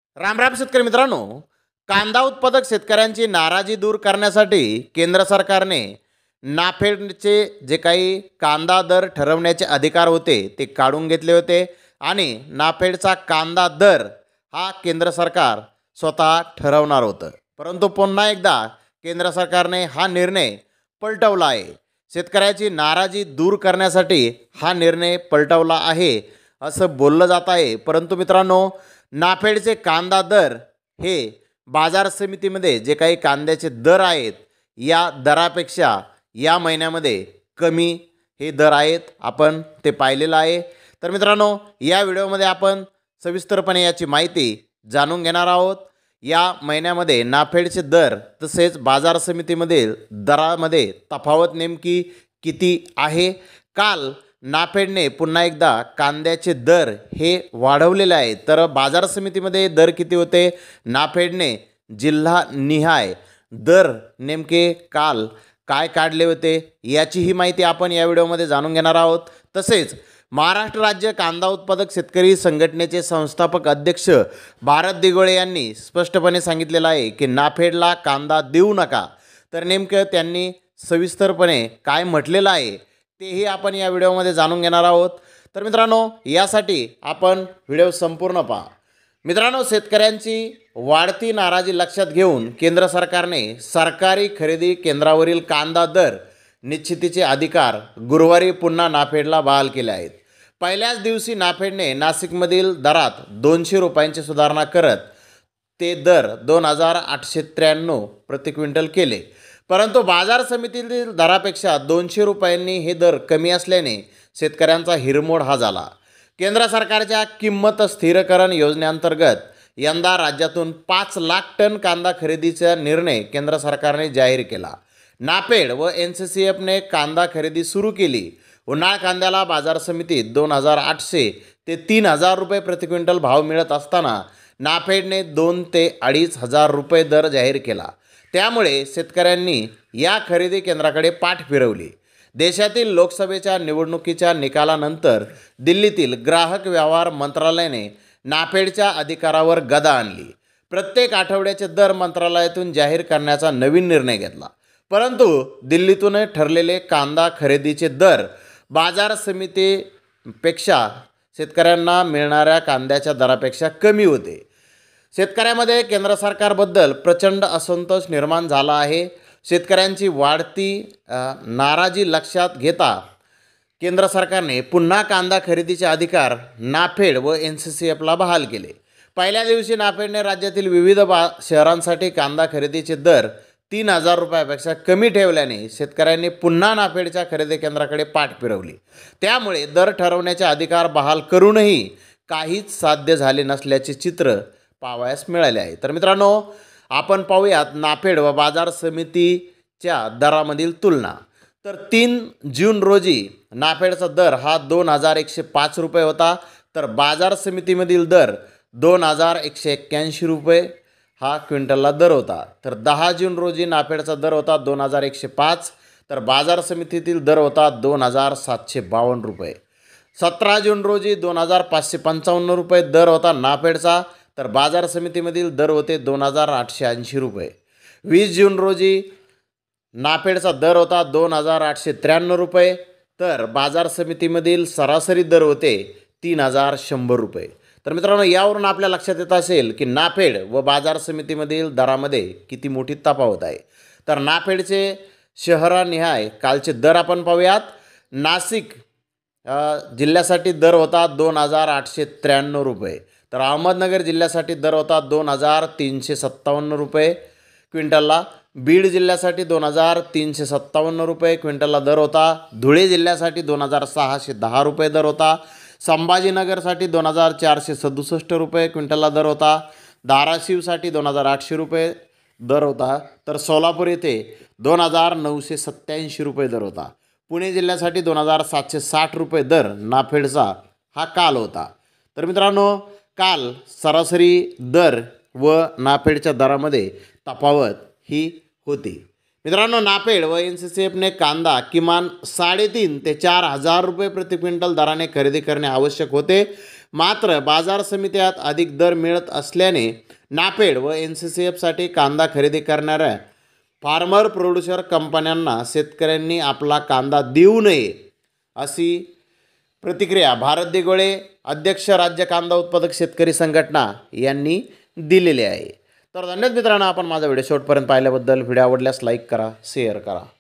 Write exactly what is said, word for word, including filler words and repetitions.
राम राम शेतकरी मित्रांनो, कांदा उत्पादक शेतकऱ्यांची नाराजी दूर करण्यासाठी केंद्र सरकारने नाफेडचे जे काही कांदा दर ठरवण्याचे अधिकार होते ते काढून घेतले होते आणि नाफेडचा कांदा दर हा केंद्र सरकार स्वतः ठरवणार होतं. परंतु पुन्हा एकदा केंद्र सरकारने हा निर्णय पलटवला आहे. शेतकऱ्याची नाराजी दूर करण्यासाठी हा निर्णय पलटवला आहे असं बोललं जात आहे. परंतु मित्रांनो, नाफेडचे कांदा दर हे बाजार समितीमध्ये जे काही कांद्याचे दर आहेत या दरापेक्षा या महिन्यामध्ये कमी हे दर आहेत. आपण ते पाहिलेलं आहे. तर मित्रांनो, या व्हिडिओमध्ये आपण सविस्तरपणे याची माहिती जाणून घेणार आहोत. या महिन्यामध्ये नाफेडचे दर तसेच बाजार समितीमधील दरामध्ये तफावत नेमकी किती आहे. काल नाफेडने पुन्हा एकदा कांद्याचे दर हे वाढवलेले आहेत. तर बाजार समितीमध्ये दर किती होते, नाफेडने जिल्हा निहाय दर नेमके काल काय काढले होते याची ही माहिती आपण या व्हिडिओमध्ये जाणून घेणार आहोत. तसेच महाराष्ट्र राज्य कांदा उत्पादक शेतकरी संघटनेचे संस्थापक अध्यक्ष भारत दिघोळे यांनी स्पष्टपणे सांगितलेलं आहे की नाफेडला कांदा देऊ नका. तर नेमकं त्यांनी सविस्तरपणे काय म्हटलेलं आहे तेही आपण या व्हिडिओमध्ये जाणून घेणार आहोत. तर मित्रांनो, यासाठी आपण व्हिडिओ संपूर्ण पहा. मित्रांनो, शेतकऱ्यांची वाढती नाराजी लक्षात घेऊन केंद्र सरकारने सरकारी खरेदी केंद्रावरील कांदा दर निश्चितीचे अधिकार गुरुवारी पुन्हा नाफेडला बहाल केले आहेत. पहिल्याच दिवशी नाफेडने नाशिकमधील दरात दोनशे रुपयांची सुधारणा करत ते दर दोन हजार आठशे त्र्याण्णव प्रति क्विंटल केले. परंतु बाजार समितीतील दरापेक्षा दोनशे रुपयांनी हे दर कमी असल्याने शेतकऱ्यांचा हिरमोड हा झाला. केंद्र सरकारच्या किंमत स्थिरीकरण योजनेअंतर्गत यंदा राज्यातून पाच लाख टन कांदा खरेदीचा निर्णय केंद्र सरकारने जाहीर केला. नाफेड व एन सी सी एफने कांदा खरेदी सुरू केली. उन्हाळ कांद्याला बाजार समितीत दोन हजार आठशे ते तीन हजार रुपये प्रति क्विंटल भाव मिळत असताना नाफेडने दोन ते अडीच हजार रुपये दर जाहीर केला. त्यामुळे शेतकऱ्यांनी या खरेदी केंद्राकडे पाठ फिरवली. देशातील लोकसभेच्या निवडणुकीच्या निकालानंतर दिल्लीतील ग्राहक व्यवहार मंत्रालयाने नाफेडच्या अधिकारावर गदा आणली. प्रत्येक आठवड्याचे दर मंत्रालयातून जाहीर करण्याचा नवीन निर्णय घेतला. परंतु दिल्लीतून ठरलेले कांदा खरेदीचे दर बाजार समितीपेक्षा शेतकऱ्यांना मिळणाऱ्या कांद्याच्या दरापेक्षा कमी होते. शेतकऱ्यामध्ये केंद्र सरकारबद्दल प्रचंड असंतोष निर्माण झाला आहे. शेतकऱ्यांची वाढती नाराजी लक्षात घेता केंद्र सरकारने पुन्हा कांदा खरेदीचे अधिकार नाफेड व एन सी सी एफला बहाल केले. पहिल्या दिवशी नाफेडने राज्यातील विविध बा शहरांसाठी कांदा खरेदीचे दर तीन हजार रुपयापेक्षा कमी ठेवल्याने शेतकऱ्यांनी पुन्हा नाफेडच्या खरेदी केंद्राकडे पाठ फिरवली. त्यामुळे दर ठरवण्याचे अधिकार बहाल करूनही काहीच साध्य झाले नसल्याचे चित्र पाहावयास मिळाले आहे. तर मित्रांनो, आपण पाहूयात नाफेड व बाजार समितीच्या दरामधील तुलना. तर तीन जून रोजी नाफेडचा दर हा दोन हजार एकशे पाच रुपये होता. तर बाजार समितीमधील दर दोन हजार एकशे एक्क्याऐंशी रुपये हा क्विंटलला दर होता. तर दहा जून रोजी नाफेडचा दर होता दोन हजार एकशे पाच. तर बाजार समितीतील दर होता दोन हजार सातशे बावन्न रुपये. सतरा जून रोजी दोन हजार पाचशे पंचावन्न रुपये दर होता नाफेडचा. तर बाजार समितीमधील दर होते दोन हजार आठशे ऐंशी रुपये. वीस जून रोजी नाफेडचा दर होता दोन हजार आठशे त्र्याण्णव रुपये. तर बाजार समितीमधील सरासरी दर होते तीन हजार शंभर रुपये. तर मित्रांनो, यावरून आपल्या लक्षात येत असेल की नाफेड व बाजार समितीमधील दरामध्ये किती मोठी तफावत आहे. तर नाफेडचे शहरानिहाय कालचे दर आपण पाहूयात. नाशिक जिल्ह्यासाठी दर होता दोन हजार आठशे त्र्याण्णव रुपये. तर अहमदनगर जिल्ह्यासाठी दर होता दोन हजार तीनशे सत्तावन्न रुपये क्विंटलला. बीड जिल्ह्यासाठी दोन हजार तीनशे सत्तावन्न रुपये क्विंटलला दर होता. धुळे जिल्ह्यासाठी दोन हजार सहाशे दहा रुपये दर होता. संभाजीनगरसाठी दोन हजार चारशे सदुसष्ट रुपये क्विंटलला दर होता. धाराशिवसाठी दोन हजार आठशे रुपये दर होता. तर सोलापूर येथे दोन हजार नऊशे सत्त्याऐंशी रुपये दर होता. पुणे जिल्ह्यासाठी दोन हजार सातशे साठ रुपये दर नाफेडचा हा काल होता. तर मित्रांनो, काल सरासरी दर व नाफेडच्या दरामध्ये तफावत ही होती. मित्रांनो, नाफेड व एन सी सी एफने कांदा किमान साडेतीन ते चार हजार रुपये प्रति क्विंटल दराने खरेदी करणे आवश्यक होते. मात्र बाजार समित्यात अधिक दर मिळत असल्याने नाफेड व एन सी सी एफसाठी कांदा खरेदी करणाऱ्या फार्मर प्रोड्युसर कंपन्यांना शेतकऱ्यांनी आपला कांदा देऊ नये अशी प्रतिक्रिया भारत दिगोळे अध्यक्ष राज्य कांदा उत्पादक शेतकरी संघटना यांनी दिलेली आहे. तर धन्यवाद मित्रांनो, आपण माझा व्हिडिओ शेवटपर्यंत पाहिल्याबद्दल. व्हिडिओ आवडल्यास लाईक करा, शेअर करा.